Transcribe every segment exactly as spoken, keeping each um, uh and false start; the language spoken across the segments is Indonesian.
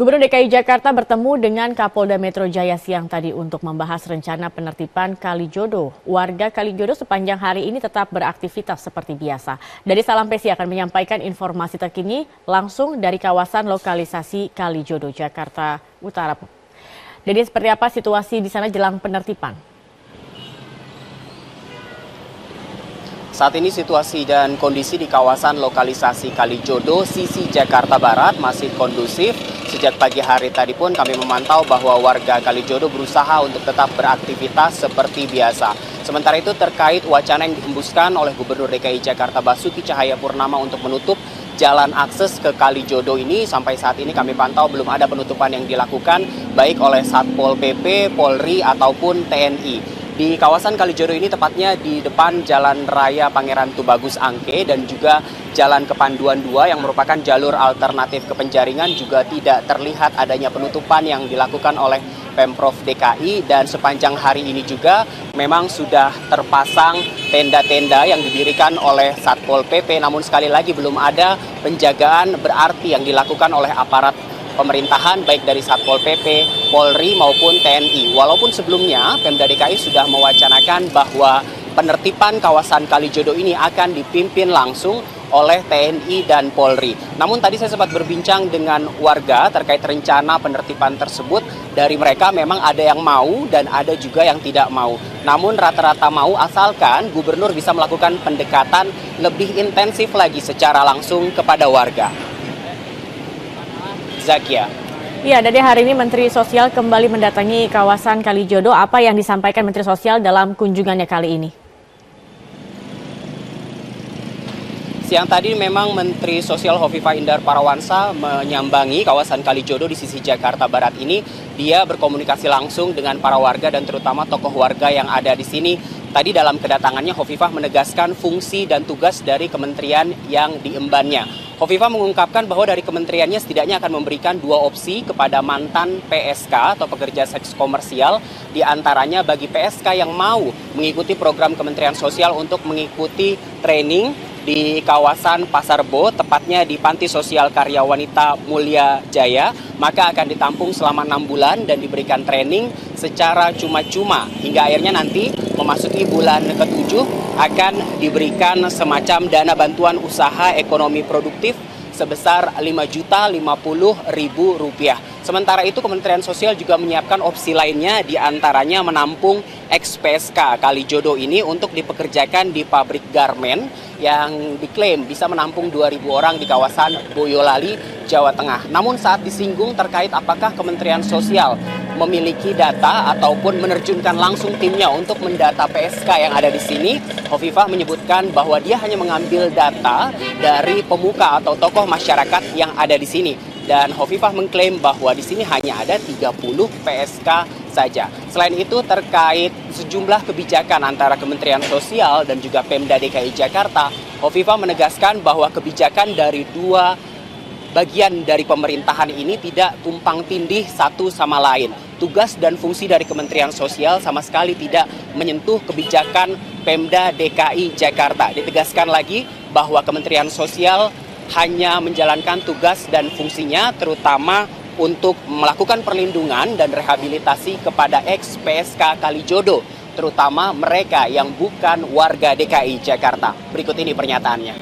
Gubernur D K I Jakarta bertemu dengan Kapolda Metro Jaya siang tadi untuk membahas rencana penertiban Kalijodo. Warga Kalijodo sepanjang hari ini tetap beraktivitas seperti biasa. Dari Salam Pesi akan menyampaikan informasi terkini langsung dari kawasan lokalisasi Kalijodo, Jakarta Utara. Jadi seperti apa situasi di sana jelang penertiban? Saat ini situasi dan kondisi di kawasan lokalisasi Kalijodo, sisi Jakarta Barat masih kondusif. Sejak pagi hari tadi pun kami memantau bahwa warga Kalijodo berusaha untuk tetap beraktivitas seperti biasa. Sementara itu terkait wacana yang dihembuskan oleh Gubernur D K I Jakarta Basuki Cahayapurnama untuk menutup jalan akses ke Kalijodo ini, sampai saat ini kami pantau belum ada penutupan yang dilakukan baik oleh Satpol P P, Polri ataupun T N I. Di kawasan Kalijodo ini tepatnya di depan Jalan Raya Pangeran Tubagus Angke dan juga Jalan Kepanduan dua yang merupakan jalur alternatif ke Penjaringan juga tidak terlihat adanya penutupan yang dilakukan oleh Pemprov D K I, dan sepanjang hari ini juga memang sudah terpasang tenda-tenda yang didirikan oleh Satpol P P, namun sekali lagi belum ada penjagaan berarti yang dilakukan oleh aparat pemerintahan baik dari Satpol P P, Polri maupun T N I. Walaupun sebelumnya Pemda D K I sudah mewacanakan bahwa penertiban kawasan Kalijodo ini akan dipimpin langsung oleh T N I dan Polri. Namun tadi saya sempat berbincang dengan warga terkait rencana penertiban tersebut. Dari mereka memang ada yang mau dan ada juga yang tidak mau. Namun rata-rata mau asalkan gubernur bisa melakukan pendekatan lebih intensif lagi secara langsung kepada warga. Zakia. Ya, dari hari ini Menteri Sosial kembali mendatangi kawasan Kalijodo. Apa yang disampaikan Menteri Sosial dalam kunjungannya kali ini? Siang tadi memang Menteri Sosial Hovifah Indar Parawansa menyambangi kawasan Kalijodo di sisi Jakarta Barat ini. Dia berkomunikasi langsung dengan para warga dan terutama tokoh warga yang ada di sini. Tadi dalam kedatangannya Hovifah menegaskan fungsi dan tugas dari kementerian yang diembannya. Hovifah mengungkapkan bahwa dari kementeriannya setidaknya akan memberikan dua opsi kepada mantan P S K atau pekerja seks komersial. Di antaranya bagi P S K yang mau mengikuti program Kementerian Sosial untuk mengikuti training di kawasan Pasar Bo, tepatnya di Panti Sosial Karya Wanita Mulia Jaya, maka akan ditampung selama enam bulan dan diberikan training secara cuma-cuma hingga akhirnya nanti memasuki bulan ketujuh akan diberikan semacam dana bantuan usaha ekonomi produktif sebesar lima juta lima puluh ribu rupiah. Sementara itu Kementerian Sosial juga menyiapkan opsi lainnya, diantaranya menampung ex P S K Kalijodo ini untuk dipekerjakan di pabrik garmen yang diklaim bisa menampung dua ribu orang di kawasan Boyolali, Jawa Tengah. Namun saat disinggung terkait apakah Kementerian Sosial memiliki data ataupun menerjunkan langsung timnya untuk mendata P S K yang ada di sini, Hovifah menyebutkan bahwa dia hanya mengambil data dari pemuka atau tokoh masyarakat yang ada di sini. Dan Hovifah mengklaim bahwa di sini hanya ada tiga puluh P S K saja. Selain itu terkait sejumlah kebijakan antara Kementerian Sosial dan juga Pemda D K I Jakarta, Hovifah menegaskan bahwa kebijakan dari dua bagian dari pemerintahan ini tidak tumpang tindih satu sama lain. Tugas dan fungsi dari Kementerian Sosial sama sekali tidak menyentuh kebijakan Pemda D K I Jakarta. Ditegaskan lagi bahwa Kementerian Sosial hanya menjalankan tugas dan fungsinya terutama untuk melakukan perlindungan dan rehabilitasi kepada ex P S K Kalijodo, terutama mereka yang bukan warga D K I Jakarta. Berikut ini pernyataannya.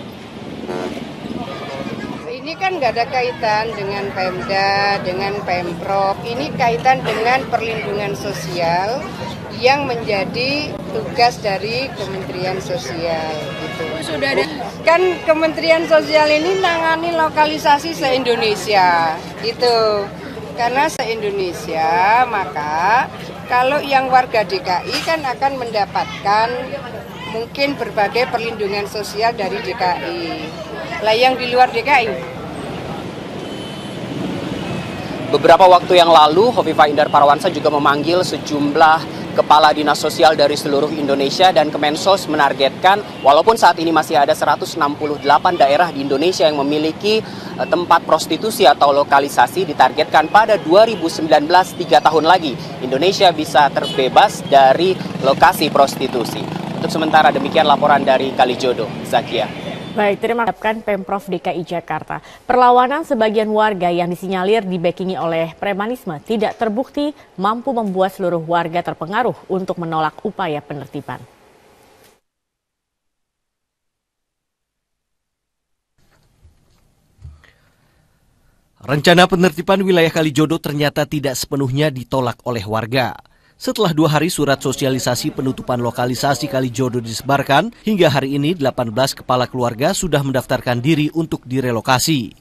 Ini kan nggak ada kaitan dengan Pemda, dengan Pemprov. Ini kaitan dengan perlindungan sosial yang menjadi tugas dari Kementerian Sosial. Gitu. Sudah ada. Kan Kementerian Sosial ini nangani lokalisasi se-Indonesia, gitu. Karena se-Indonesia, maka kalau yang warga D K I kan akan mendapatkan mungkin berbagai perlindungan sosial dari D K I. Lah yang di luar D K I. Beberapa waktu yang lalu, Hovifah Indar Parawansa juga memanggil sejumlah kepala dinas sosial dari seluruh Indonesia, dan Kemensos menargetkan walaupun saat ini masih ada seratus enam puluh delapan daerah di Indonesia yang memiliki tempat prostitusi atau lokalisasi, ditargetkan pada dua ribu sembilan belas, tiga tahun lagi, Indonesia bisa terbebas dari lokasi prostitusi. Untuk sementara demikian laporan dari Kalijodo, Zakia. Baik, terima kasih Pemprov D K I Jakarta. Perlawanan sebagian warga yang disinyalir dibekingi oleh premanisme tidak terbukti mampu membuat seluruh warga terpengaruh untuk menolak upaya penertiban. Rencana penertiban wilayah Kalijodo ternyata tidak sepenuhnya ditolak oleh warga. Setelah dua hari surat sosialisasi penutupan lokalisasi Kalijodo disebarkan, hingga hari ini delapan belas kepala keluarga sudah mendaftarkan diri untuk direlokasi.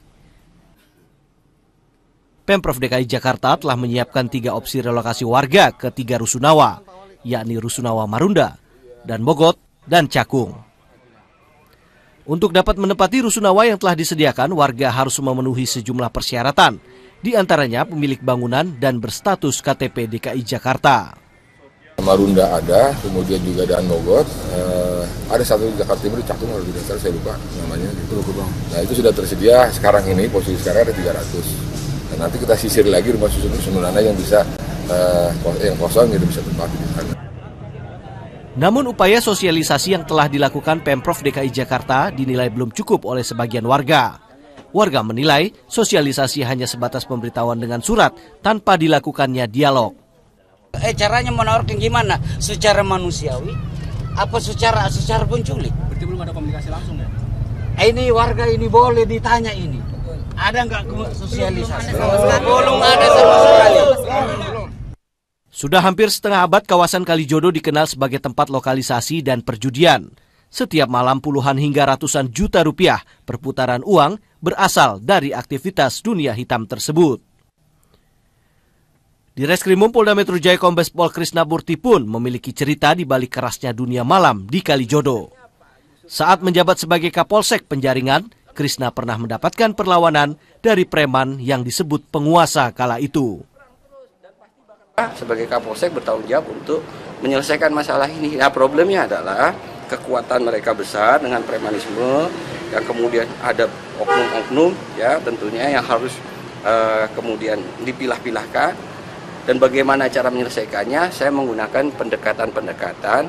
Pemprov D K I Jakarta telah menyiapkan tiga opsi relokasi warga ke tiga Rusunawa, yakni Rusunawa Marunda, dan Mogot, dan Cakung. Untuk dapat menempati Rusunawa yang telah disediakan, warga harus memenuhi sejumlah persyaratan, di antaranya pemilik bangunan dan berstatus K T P D K I Jakarta. Marunda ada, kemudian juga ada Mogot, eh, ada satu di Jakarta Timur, di Cakung, kalau tidak salah saya lupa namanya. Gitu. Nah itu sudah tersedia sekarang ini, posisi sekarang ada tiga ratus. Dan nanti kita sisir lagi rumah susun sebenarnya yang bisa, eh, yang kosong itu bisa tempati di sana. Namun upaya sosialisasi yang telah dilakukan Pemprov D K I Jakarta dinilai belum cukup oleh sebagian warga. Warga menilai sosialisasi hanya sebatas pemberitahuan dengan surat tanpa dilakukannya dialog. Eh caranya menawarkan gimana? Secara manusiawi? Apa secara secara penculik? Berarti belum ada komunikasi langsung ya? Ini warga ini boleh ditanya ini. Ada nggak sosialisasi? Belum ada sama sekali. Sudah hampir setengah abad kawasan Kalijodo dikenal sebagai tempat lokalisasi dan perjudian. Setiap malam puluhan hingga ratusan juta rupiah perputaran uang berasal dari aktivitas dunia hitam tersebut. Di Reskrimum Polda Metro Jaya Kombes Pol Krisna Murti pun memiliki cerita di balik kerasnya dunia malam di Kalijodo. Saat menjabat sebagai Kapolsek Penjaringan, Krisna pernah mendapatkan perlawanan dari preman yang disebut penguasa kala itu. Sebagai Kapolsek bertanggung jawab untuk menyelesaikan masalah ini. Nah, problemnya adalah kekuatan mereka besar dengan premanisme, yang kemudian ada oknum-oknum ya tentunya yang harus uh, kemudian dipilah-pilahkan. Dan bagaimana cara menyelesaikannya, saya menggunakan pendekatan-pendekatan.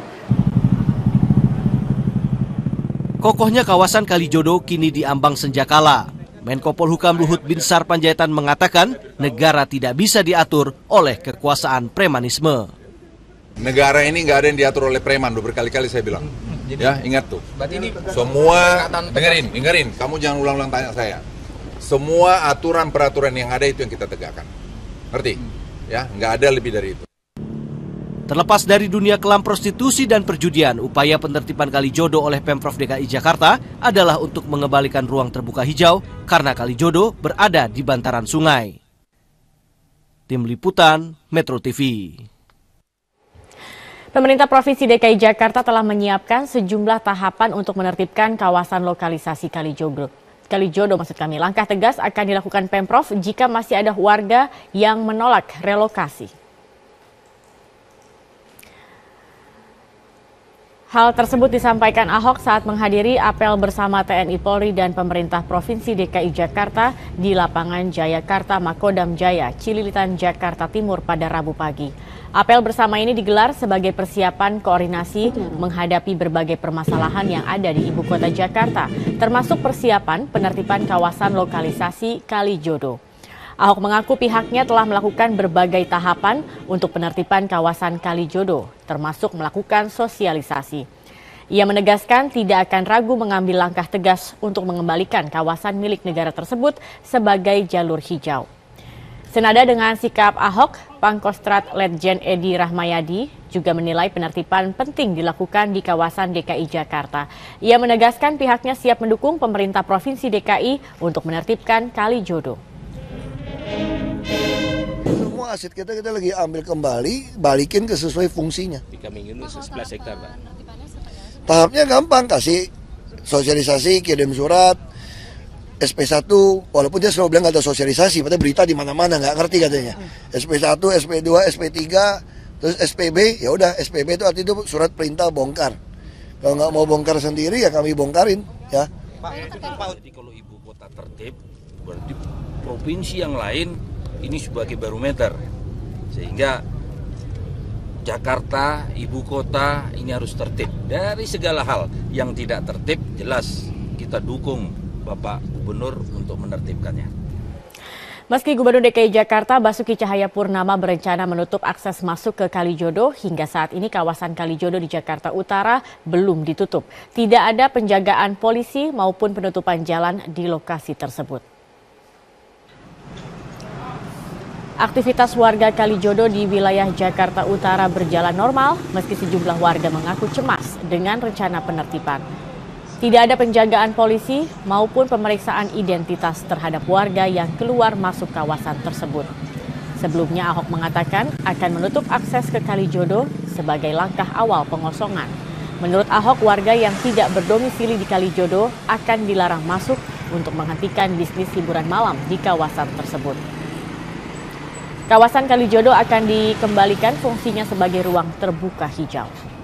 Kokohnya kawasan Kalijodo kini diambang senjakala. Menko Polhukam Luhut Binsar Panjaitan mengatakan negara tidak bisa diatur oleh kekuasaan premanisme. Negara ini nggak ada yang diatur oleh preman, udah berkali-kali saya bilang. Jadi, ya ingat tuh. Ini semua dengerin, dengerin. Kamu jangan ulang-ulang tanya saya. Semua aturan peraturan yang ada itu yang kita tegakkan. Ngerti? Ya, nggak ada lebih dari itu. Terlepas dari dunia kelam prostitusi dan perjudian, upaya penertiban Kalijodo oleh Pemprov D K I Jakarta adalah untuk mengembalikan ruang terbuka hijau karena Kalijodo berada di bantaran sungai. Tim Liputan Metro T V. Pemerintah Provinsi D K I Jakarta telah menyiapkan sejumlah tahapan untuk menertibkan kawasan lokalisasi Kalijodo. Kalijodo maksud kami. Langkah tegas akan dilakukan Pemprov jika masih ada warga yang menolak relokasi. Hal tersebut disampaikan Ahok saat menghadiri apel bersama T N I Polri dan pemerintah Provinsi D K I Jakarta di lapangan Jayakarta Makodam Jaya, Cililitan, Jakarta Timur pada Rabu pagi. Apel bersama ini digelar sebagai persiapan koordinasi menghadapi berbagai permasalahan yang ada di ibu kota Jakarta, termasuk persiapan penertiban kawasan lokalisasi Kalijodo. Ahok mengaku pihaknya telah melakukan berbagai tahapan untuk penertiban kawasan Kalijodo, termasuk melakukan sosialisasi. Ia menegaskan tidak akan ragu mengambil langkah tegas untuk mengembalikan kawasan milik negara tersebut sebagai jalur hijau. Senada dengan sikap Ahok, Pangkostrat Letjen Edi Rahmayadi juga menilai penertiban penting dilakukan di kawasan D K I Jakarta. Ia menegaskan pihaknya siap mendukung pemerintah Provinsi D K I untuk menertibkan Kalijodo. Semua aset kita kita lagi ambil kembali, balikin ke sesuai fungsinya. Tiga minggu ini sebelas hektar, Pak. Tahapnya gampang, kasih sosialisasi, kirim surat, S P satu, walaupun dia selalu bilang nggak ada sosialisasi, padahal berita di mana-mana nggak ngerti katanya. S P satu, S P dua, S P tiga, terus S P B, ya udah S P B itu artinya itu surat perintah bongkar. Kalau nggak mau bongkar sendiri ya kami bongkarin, ya. Jadi kalau ibu kota tertib, berarti provinsi yang lain ini sebagai barometer, sehingga Jakarta, ibu kota ini harus tertib dari segala hal. Yang tidak tertib jelas kita dukung Bapak Gubernur untuk menertibkannya. Meski Gubernur D K I Jakarta Basuki Cahayapurnama berencana menutup akses masuk ke Kalijodo, hingga saat ini kawasan Kalijodo di Jakarta Utara belum ditutup. Tidak ada penjagaan polisi maupun penutupan jalan di lokasi tersebut. Aktivitas warga Kalijodo di wilayah Jakarta Utara berjalan normal, meski sejumlah warga mengaku cemas dengan rencana penertiban. Tidak ada penjagaan polisi maupun pemeriksaan identitas terhadap warga yang keluar masuk kawasan tersebut. Sebelumnya Ahok mengatakan akan menutup akses ke Kalijodo sebagai langkah awal pengosongan. Menurut Ahok, warga yang tidak berdomisili di Kalijodo akan dilarang masuk untuk menghentikan bisnis hiburan malam di kawasan tersebut. Kawasan Kalijodo akan dikembalikan fungsinya sebagai ruang terbuka hijau.